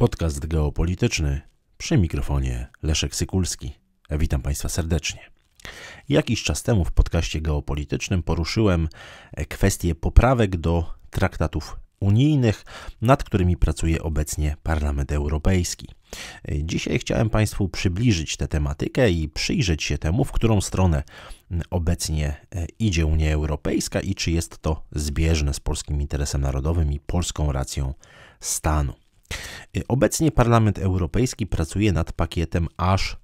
Podcast geopolityczny, przy mikrofonie Leszek Sykulski. Witam Państwa serdecznie. Jakiś czas temu w podcaście geopolitycznym poruszyłem kwestię poprawek do traktatów unijnych, nad którymi pracuje obecnie Parlament Europejski. Dzisiaj chciałem Państwu przybliżyć tę tematykę i przyjrzeć się temu, w którą stronę obecnie idzie Unia Europejska i czy jest to zbieżne z polskim interesem narodowym i polską racją stanu. Obecnie Parlament Europejski pracuje nad pakietem aż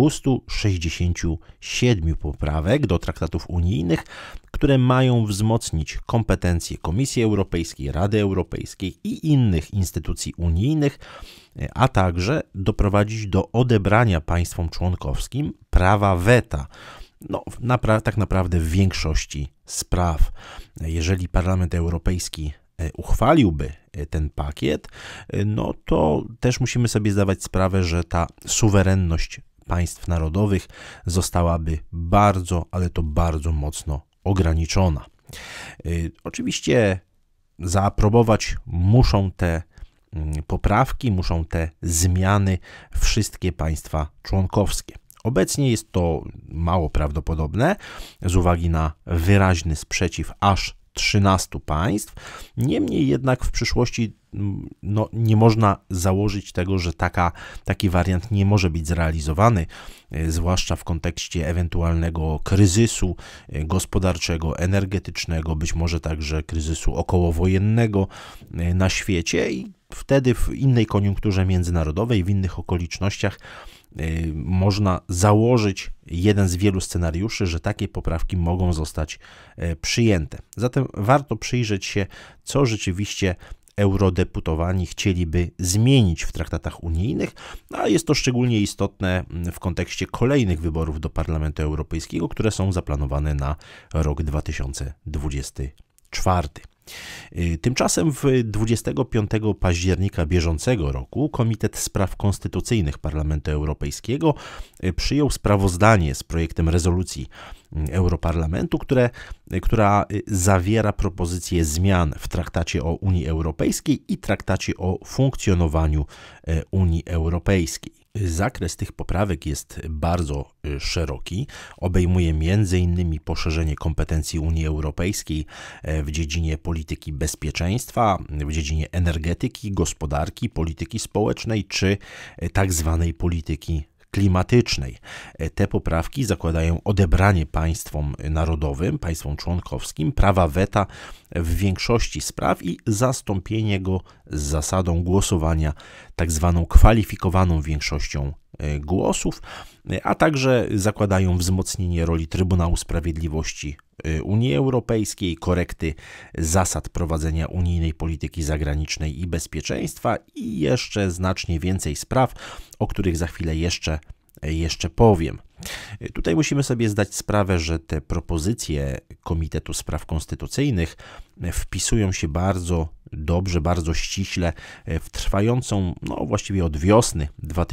267 poprawek do traktatów unijnych, które mają wzmocnić kompetencje Komisji Europejskiej, Rady Europejskiej i innych instytucji unijnych, a także doprowadzić do odebrania państwom członkowskim prawa weta. Tak naprawdę w większości spraw. Jeżeli Parlament Europejski uchwaliłby ten pakiet, to też musimy sobie zdawać sprawę, że ta suwerenność państw narodowych zostałaby bardzo, ale to bardzo mocno ograniczona. Oczywiście zaaprobować muszą te poprawki, muszą te zmiany wszystkie państwa członkowskie. Obecnie jest to mało prawdopodobne z uwagi na wyraźny sprzeciw aż 13 państw. Niemniej jednak w przyszłości nie można założyć tego, że taki wariant nie może być zrealizowany, zwłaszcza w kontekście ewentualnego kryzysu gospodarczego, energetycznego, być może także kryzysu okołowojennego na świecie i wtedy w innej koniunkturze międzynarodowej, w innych okolicznościach można założyć jeden z wielu scenariuszy, że takie poprawki mogą zostać przyjęte. Zatem warto przyjrzeć się, co rzeczywiście eurodeputowani chcieliby zmienić w traktatach unijnych, a jest to szczególnie istotne w kontekście kolejnych wyborów do Parlamentu Europejskiego, które są zaplanowane na rok 2024. Tymczasem 25 października bieżącego roku Komitet Spraw Konstytucyjnych Parlamentu Europejskiego przyjął sprawozdanie z projektem rezolucji Europarlamentu, która zawiera propozycje zmian w Traktacie o Unii Europejskiej i Traktacie o funkcjonowaniu Unii Europejskiej. Zakres tych poprawek jest bardzo szeroki, obejmuje m.in. poszerzenie kompetencji Unii Europejskiej w dziedzinie polityki bezpieczeństwa, w dziedzinie energetyki, gospodarki, polityki społecznej czy tak zwanej polityki klimatycznej. Te poprawki zakładają odebranie państwom narodowym, państwom członkowskim prawa weta w większości spraw i zastąpienie go z zasadą głosowania tak zwaną kwalifikowaną większością głosów, a także zakładają wzmocnienie roli Trybunału Sprawiedliwości Unii Europejskiej, korekty zasad prowadzenia unijnej polityki zagranicznej i bezpieczeństwa i jeszcze znacznie więcej spraw, o których za chwilę jeszcze powiem. Tutaj musimy sobie zdać sprawę, że te propozycje Komitetu Spraw Konstytucyjnych wpisują się bardzo dobrze, bardzo ściśle w trwającą, właściwie od wiosny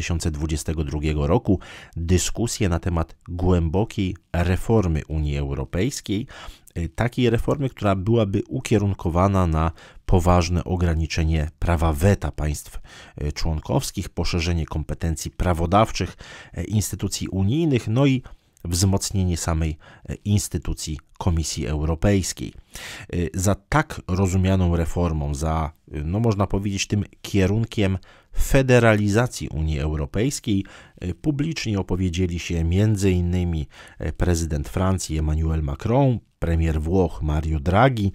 2022 roku dyskusję na temat głębokiej reformy Unii Europejskiej, takiej reformy, która byłaby ukierunkowana na poważne ograniczenie prawa weta państw członkowskich, poszerzenie kompetencji prawodawczych instytucji unijnych, i wzmocnienie samej instytucji Komisji Europejskiej. Za tak rozumianą reformą, za, można powiedzieć, tym kierunkiem federalizacji Unii Europejskiej publicznie opowiedzieli się m.in. prezydent Francji Emmanuel Macron, premier Włoch Mario Draghi,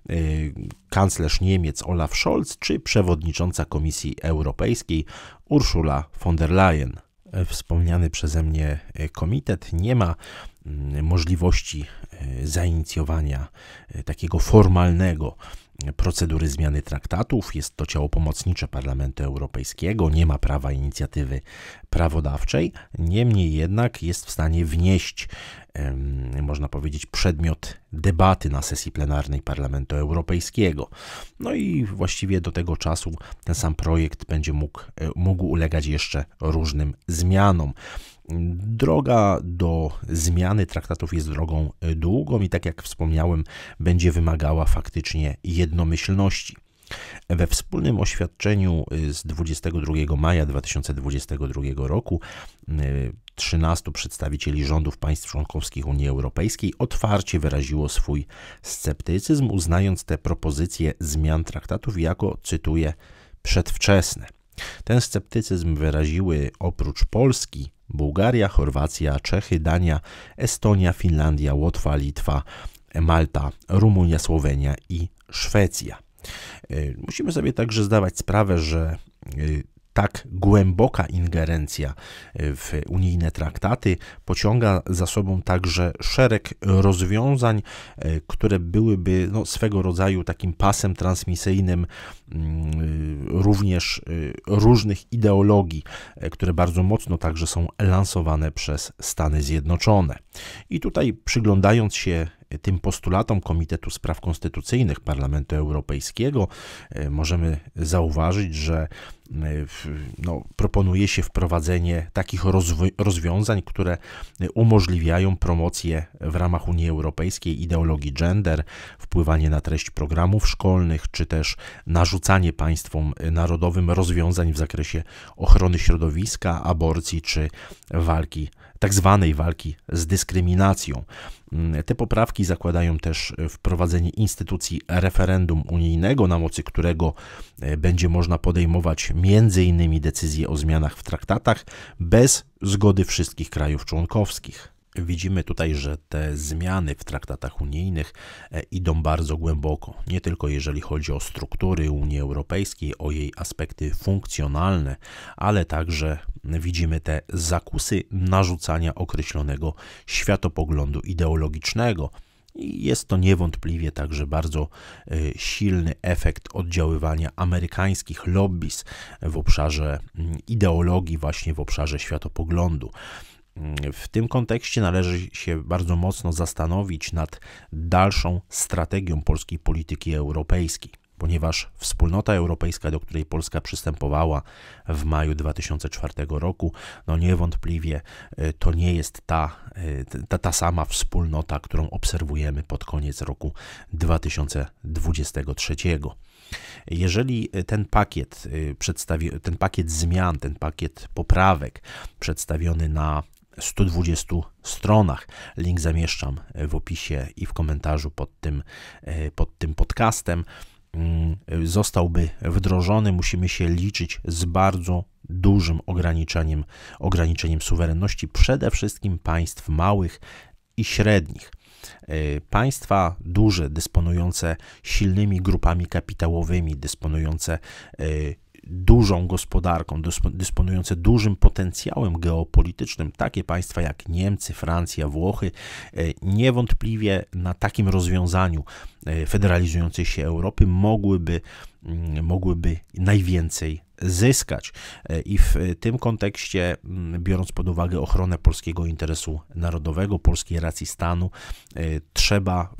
kanclerz Niemiec Olaf Scholz czy przewodnicząca Komisji Europejskiej Ursula von der Leyen. Wspomniany przeze mnie komitet nie ma możliwości zainicjowania takiego formalnego procedury zmiany traktatów. Jest to ciało pomocnicze Parlamentu Europejskiego, nie ma prawa inicjatywy prawodawczej, niemniej jednak jest w stanie wnieść, można powiedzieć, przedmiot debaty na sesji plenarnej Parlamentu Europejskiego. I właściwie do tego czasu ten sam projekt będzie mógł ulegać jeszcze różnym zmianom. Droga do zmiany traktatów jest drogą długą i tak jak wspomniałem, będzie wymagała faktycznie jednomyślności. We wspólnym oświadczeniu z 22 maja 2022 roku 13 przedstawicieli rządów państw członkowskich Unii Europejskiej otwarcie wyraziło swój sceptycyzm, uznając te propozycje zmian traktatów jako, cytuję, przedwczesne. Ten sceptycyzm wyraziły oprócz Polski Bułgaria, Chorwacja, Czechy, Dania, Estonia, Finlandia, Łotwa, Litwa, Malta, Rumunia, Słowenia i Szwecja. Musimy sobie także zdawać sprawę, że tak głęboka ingerencja w unijne traktaty pociąga za sobą także szereg rozwiązań, które byłyby swego rodzaju takim pasem transmisyjnym również różnych ideologii, które bardzo mocno także są lansowane przez Stany Zjednoczone. I tutaj przyglądając się tym postulatom Komitetu Spraw Konstytucyjnych Parlamentu Europejskiego możemy zauważyć, że proponuje się wprowadzenie takich rozwiązań, które umożliwiają promocję w ramach Unii Europejskiej ideologii gender, wpływanie na treść programów szkolnych, czy też narzucanie państwom narodowym rozwiązań w zakresie ochrony środowiska, aborcji czy walki, tak zwanej walki z dyskryminacją. Te poprawki zakładają też wprowadzenie instytucji referendum unijnego, na mocy którego będzie można podejmować m.in. decyzje o zmianach w traktatach bez zgody wszystkich krajów członkowskich. Widzimy tutaj, że te zmiany w traktatach unijnych idą bardzo głęboko, nie tylko jeżeli chodzi o struktury Unii Europejskiej, o jej aspekty funkcjonalne, ale także widzimy te zakusy narzucania określonego światopoglądu ideologicznego. I jest to niewątpliwie także bardzo silny efekt oddziaływania amerykańskich lobbies w obszarze ideologii, właśnie w obszarze światopoglądu. W tym kontekście należy się bardzo mocno zastanowić nad dalszą strategią polskiej polityki europejskiej, ponieważ Wspólnota Europejska, do której Polska przystępowała w maju 2004 roku, niewątpliwie to nie jest ta sama wspólnota, którą obserwujemy pod koniec roku 2023. Jeżeli ten pakiet zmian, ten pakiet poprawek przedstawiony na 120 stronach, link zamieszczam w opisie i w komentarzu pod tym podcastem, zostałby wdrożony, musimy się liczyć z bardzo dużym ograniczeniem suwerenności, przede wszystkim państw małych i średnich. Państwa duże, dysponujące silnymi grupami kapitałowymi, dysponujące dużą gospodarką, dysponujące dużym potencjałem geopolitycznym, takie państwa jak Niemcy, Francja, Włochy, niewątpliwie na takim rozwiązaniu federalizującej się Europy mogłyby najwięcej zyskać. I w tym kontekście, biorąc pod uwagę ochronę polskiego interesu narodowego, polskiej racji stanu, trzeba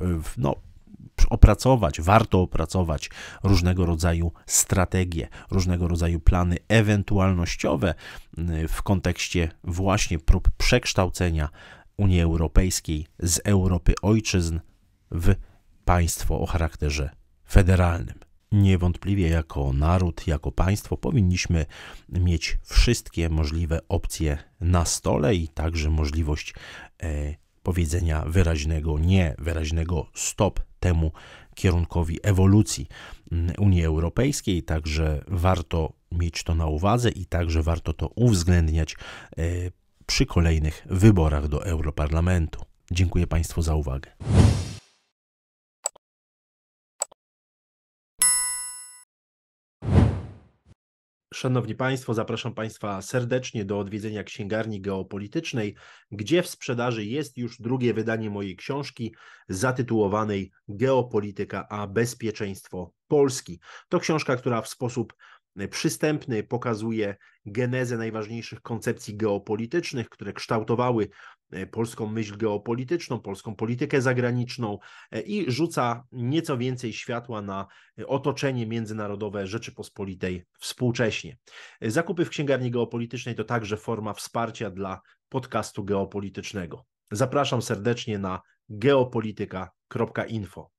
warto opracować różnego rodzaju strategie, różnego rodzaju plany ewentualnościowe w kontekście właśnie prób przekształcenia Unii Europejskiej z Europy ojczyzn w państwo o charakterze federalnym. Niewątpliwie jako naród, jako państwo powinniśmy mieć wszystkie możliwe opcje na stole i także możliwość powiedzenia wyraźnego nie, wyraźnego stop temu kierunkowi ewolucji Unii Europejskiej, także warto mieć to na uwadze i także warto to uwzględniać przy kolejnych wyborach do Europarlamentu. Dziękuję Państwu za uwagę. Szanowni Państwo, zapraszam Państwa serdecznie do odwiedzenia Księgarni Geopolitycznej, gdzie w sprzedaży jest już drugie wydanie mojej książki zatytułowanej Geopolityka a bezpieczeństwo Polski. To książka, która w sposób przystępny pokazuje genezę najważniejszych koncepcji geopolitycznych, które kształtowały polską myśl geopolityczną, polską politykę zagraniczną i rzuca nieco więcej światła na otoczenie międzynarodowe Rzeczypospolitej współcześnie. Zakupy w Księgarni Geopolitycznej to także forma wsparcia dla podcastu geopolitycznego. Zapraszam serdecznie na geopolityka.info.